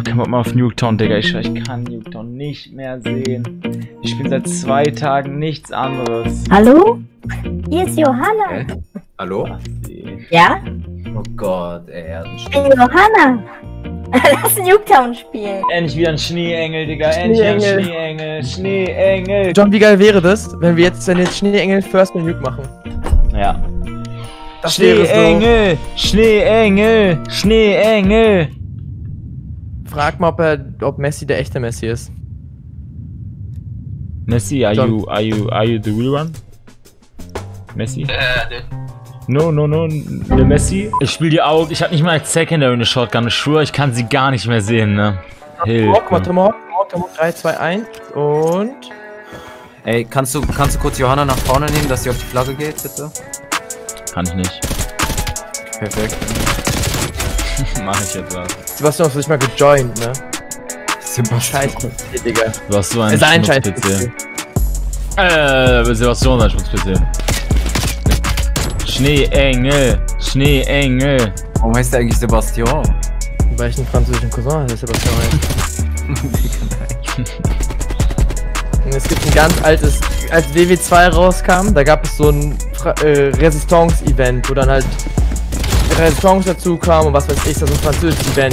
keinen Bock mehr auf Nuketown, Digga. Ich kann Nuketown nicht mehr sehen. Ich spiele seit 2 Tagen nichts anderes. Hallo? Hier ist Johanna. Hallo? Ja? Oh Gott, ey, Ich bin Johanna. Lass Nuketown spielen. Endlich wieder ein Schneeengel, Digga. Endlich wieder ein Schneeengel. Schneeengel. John, wie geil wäre das, wenn jetzt Schneeengel First Man Nuke machen? Ja. Das wäre Schneeengel! Schneeengel! Schneeengel! Frag mal, ob Messi der echte Messi ist. Messi, are you the real one? Messi? No, ne Messi. Ich spiel die Augen, ich hab nicht mal als Secondary eine Shotgun, ich schwöre, ich kann sie gar nicht mehr sehen, ne? Hilfe. Tomahawk, 3, 2, 1 und... Ey, kannst du kurz Johanna nach vorne nehmen, dass sie auf die Flagge geht, bitte? Kann ich nicht. Perfekt. Mach ich jetzt was. Sebastian, hast du dich mal gejoint, ne? Sebastian. Scheiße, Digga. Du hast so einen Ist ein Scheiß Schmutz-PC. Sebastian, ein Schmutz-PC. Schneeengel! Schneeengel! Warum heißt der eigentlich Sebastian? Weil ich einen französischen Cousin habe, der Sebastian heißt. Und es gibt ein ganz altes, als WW2 rauskam, da gab es so ein Resistance-Event, wo dann halt Resistance dazu kam und was weiß ich, das ist ein französisches Event.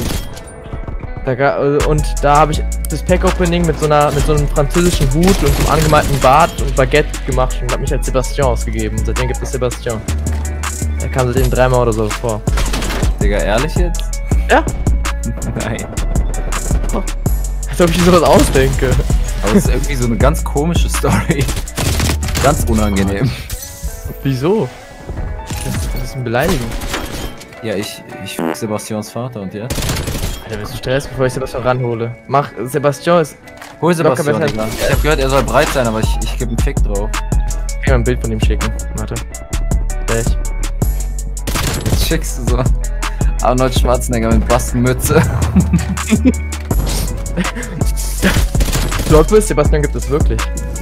Und da habe ich das Pack-Opening mit so einem französischen Hut und so einem angemalten Bart und Baguette gemacht und habe mich als Sebastian ausgegeben. Und seitdem gibt es Sebastian. Der kam seitdem 3-mal oder so vor. Digga, ehrlich jetzt? Ja? Nein. Als ob ich mir sowas ausdenke. Aber es ist irgendwie so eine ganz komische Story. Ganz unangenehm. Wieso? Das ist ein Beleidigung. Ja, ich Sebastians Vater und jetzt? Alter, bist du Stress, bevor ich Sebastian ranhole? Mach, Sebastian ist... Hol Sebastian, locker Digga. Ich hab gehört, er soll breit sein, aber ich geb einen Fick drauf. Ich kann mal ein Bild von ihm schicken. Warte. Gleich. Jetzt schickst du so Arnold Schwarzenegger mit Bastenmütze. Plot-Twist, Sebastian gibt es wirklich.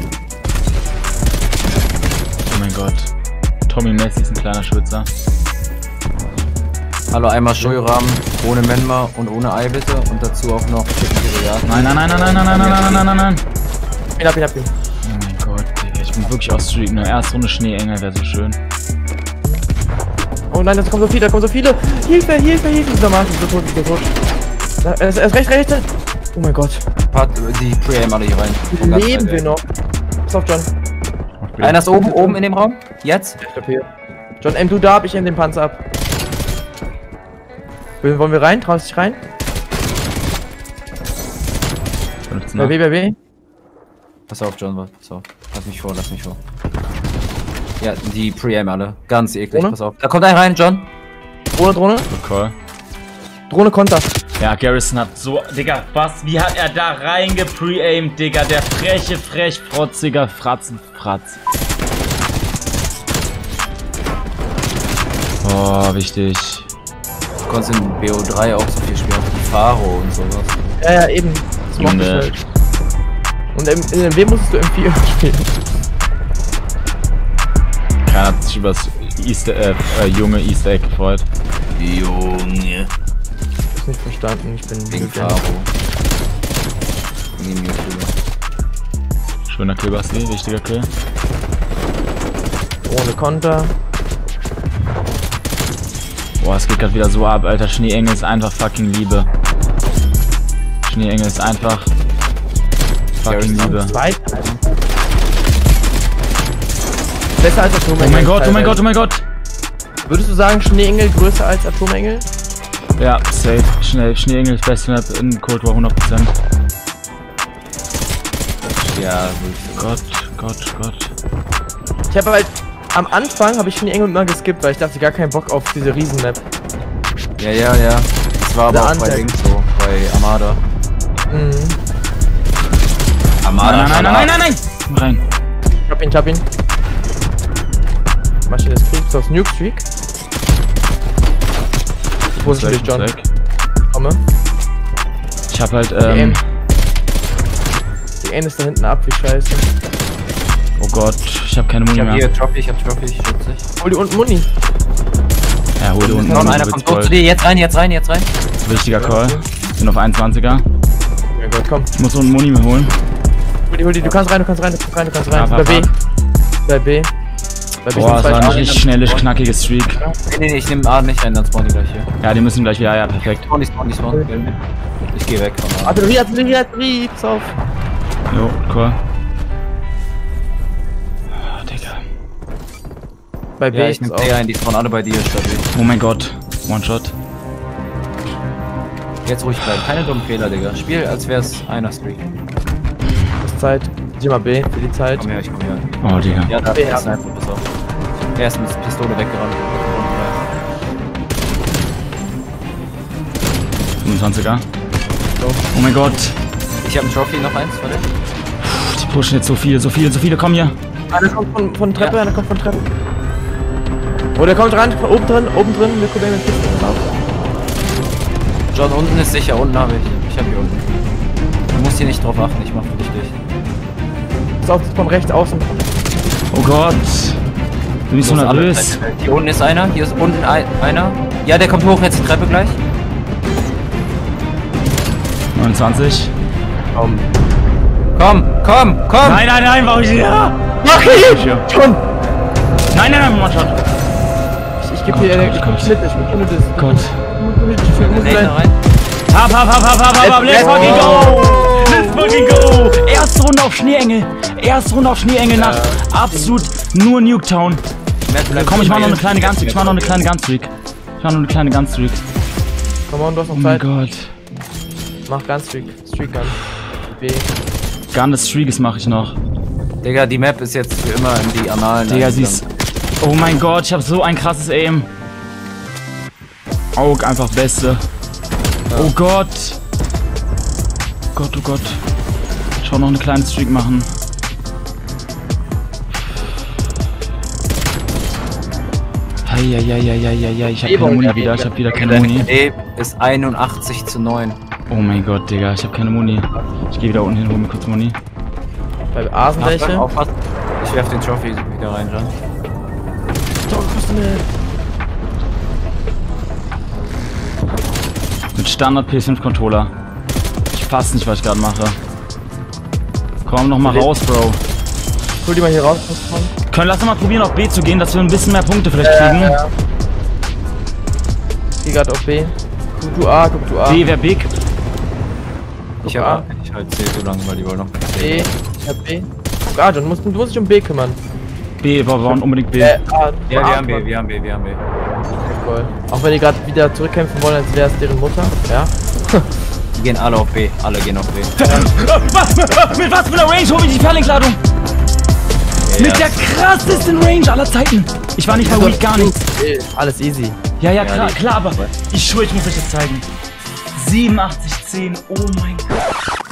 Oh mein Gott. Tommy Messi ist ein kleiner Schwitzer. Hallo, einmal Schulrahmen, ohne Menma und ohne Ei bitte und dazu auch noch Nein. Ich hab ihn. Oh mein Gott, Digga, ich bin wirklich aus Street, ne? Erste Runde Schneeengel wäre so schön. Oh nein, da kommen so viele. Hilfe. Dieser Mann ist so tot. Er ist rechts. Oh mein Gott. die Pre-Aim alle hier rein. Leben wir noch? Pass auf, John. Einer ist oben in dem Raum. Jetzt? Ich glaub hier. John, du da, ich den Panzer ab. Wollen wir rein? Traust dich rein? Bei B. Pass auf, John, pass auf. Lass mich vor. Ja, die Pre-Aim alle. Ganz eklig, pass auf. Da kommt einer rein, John. Drohne. Okay. Drohne Konter. Ja, Garrison hat so... Digga, was? Wie hat er da reinge-pre-aimed, Digga? Der frotziger Fratz. Oh, wichtig. Du konntest in BO3 auch so viel spielen, wie Faro und sowas. Ja, eben. Das macht mich halt. Und in MW musstest du M4 spielen. Keiner hat sich über das junge Easter Egg gefreut. Junge. Ich hab nicht verstanden, ich bin wegen Faro. Schöner Kill, Basti, wichtiger Kill. Ohne Konter. Boah, es geht gerade wieder so ab, Alter. Schneeengel ist einfach fucking Liebe. Schneeengel ist einfach fucking Liebe. Besser als Atomengel. Oh mein Gott. Würdest du sagen, Schneeengel größer als Atomengel? Ja, safe. Schneeengel ist beste Map in Cold War 100%. Ja, Gott. Ich habe halt am Anfang habe ich Schneeengel immer geskippt, weil ich dachte, gar keinen Bock auf diese Riesenmap. Ja. Das war aber auch bei Dings so, bei Armada. Mhm. Armada. Nein! Rein. Ich hab ihn. Maschine des Kriegs aus Nuke Streak. Wo ist dich, John? Komme. Ich hab halt, Die Aim ist da hinten ab, wie scheiße. Oh Gott, ich hab keine Muni mehr. Ich hab Trophy, schütze. Hol die unten Muni. Ja, hol die unten Noch Muni. einer kommt zu dir, jetzt rein. Wichtiger Call. Bin auf 21er. Ja Gott, komm. Ich muss so einen Muni mir holen. Hol die, du kannst rein, du kannst rein. Ja, Bei B. Bei B. Boah, das war eine richtig schnelle, knackige Streak. Nee, ich nehme A nicht rein, dann spawnen die gleich hier. Ja, die müssen gleich wieder, ja, perfekt. Spawn. Ich geh weg von A. Artillerie, pass auf. Jo, cool. Oh, Digga. Bei B Ja, ich nehme C ein, die spawnen alle bei dir, stabil. Oh mein Gott. One-Shot. Jetzt ruhig bleiben, keine dummen Fehler, Digga. Spiel, als wär's einer Streak. Ist Zeit. Geh mal B für die Zeit. Komm her, ich komm her. Oh, Digga. Ja, da B, ist Sniper, pass auf. Er ist mit Pistole weggerannt. 25er. Oh mein Gott. Ich hab einen Trophy, noch eins, warte. Die pushen jetzt so viele, komm hier. Einer kommt von Treppe, einer kommt von Treppe. Oh, der kommt ran, oben drin, Mirko Bang mit Pistole drauf. John, unten ist sicher, unten habe ich. Ich hab hier unten. Du musst hier nicht drauf achten, ich mach für dich durch. Pass auf, von rechts außen. Oh Gott. Bin ich so nervös. Hier unten ist einer, hier ist unten einer. Ja, der kommt hoch jetzt die Treppe gleich. 29. Komm. Nein, warum ich ja? Mach ihn! Schon! Nein, One-Shot. Ich geb dir, ich komm mit, ich bin nur das. Gott. Nee, da rein. Hab, let's fucking go! Let's fucking go! Erste Runde auf Schneeengel nach absolut nur Nuketown. Komm, ich mach noch eine kleine Gunstreak. Komm on, du hast noch Oh mein Zeit. Gott. Mach Gunstreak. Streak Gun. B. Gun des Streakes mache ich noch. Digga, die Map ist jetzt für immer in die Annalen. Digga, sie ist... Oh mein Gott, ich hab so ein krasses Aim. Aug, einfach Beste. Oh Gott. Oh Gott. Ich will noch eine kleine Streak machen. Eieieiei, ich hab keine Muni wieder, ich hab wieder keine Muni. E ist 81:9. Oh mein Gott, Digga, ich hab keine Muni. Ich geh wieder unten hin, hol mir kurz Muni. Bei A sind welche. Aufpassen. Ich werf den Trophy wieder rein, Jan. Mit Standard PS5 Controller. Ich fass nicht, was ich gerade mache. Komm noch mal raus, Bro. Hol die mal hier raus. Lass uns mal probieren, auf B zu gehen, dass wir ein bisschen mehr Punkte vielleicht kriegen. Ja. Ich geh grad auf B. Guck du A. B wäre big. Ich halt C so lange, weil die wollen noch. B. Ich hab B. Guck A, John, du musst dich um B kümmern. B, wir wollen unbedingt B. A. Ja, A, wir haben B. Voll. Auch wenn die gerade wieder zurückkämpfen wollen, als wäre es deren Mutter. Ja. Die gehen alle auf B. Alle gehen auf B. Mit was für einer Range hole ich die Fairlink-Ladung? Mit der krassesten Range aller Zeiten. Ich war nicht bei Weak, gar nichts. Alles easy. Ja, klar, aber ich schwöre, ich muss euch das zeigen. 87,10, oh mein Gott.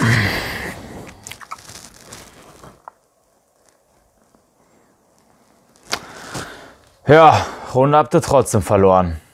Ja, Runde habt ihr trotzdem verloren.